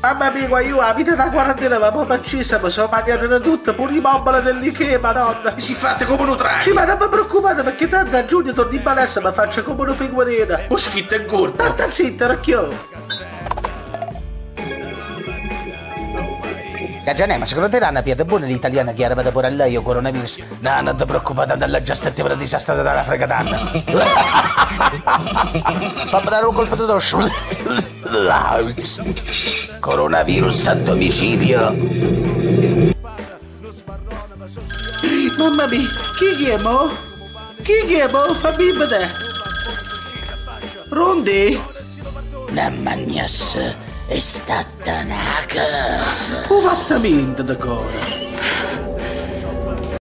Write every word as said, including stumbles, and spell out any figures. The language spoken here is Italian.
Mamma mia, qua io la vita da quarantena ma proprio accesa, mi sono mangiate da tutto, pure i mobili dell'Ikea, madonna. Si fate come un traino. Sì, ma non vi preoccupate perché tanto a giugno torno in palestra e mi faccio come una figurina. O schitto e gordo. Tanta zitta, racchio. Caggianè, ma secondo te l'hanno piede buona l'italiana che arriva pure a lei o coronavirus? No, non ti preoccupate, dalla già stettiva disastrata dalla fregatana. Fammi dare un colpo di dosso. Coronavirus a domicilio. Mamma mia, chi chiamo? Chi chiamo? Fammi vedere. Rondi? Non magnas, è stata una cosa. Esattamente, d'accordo.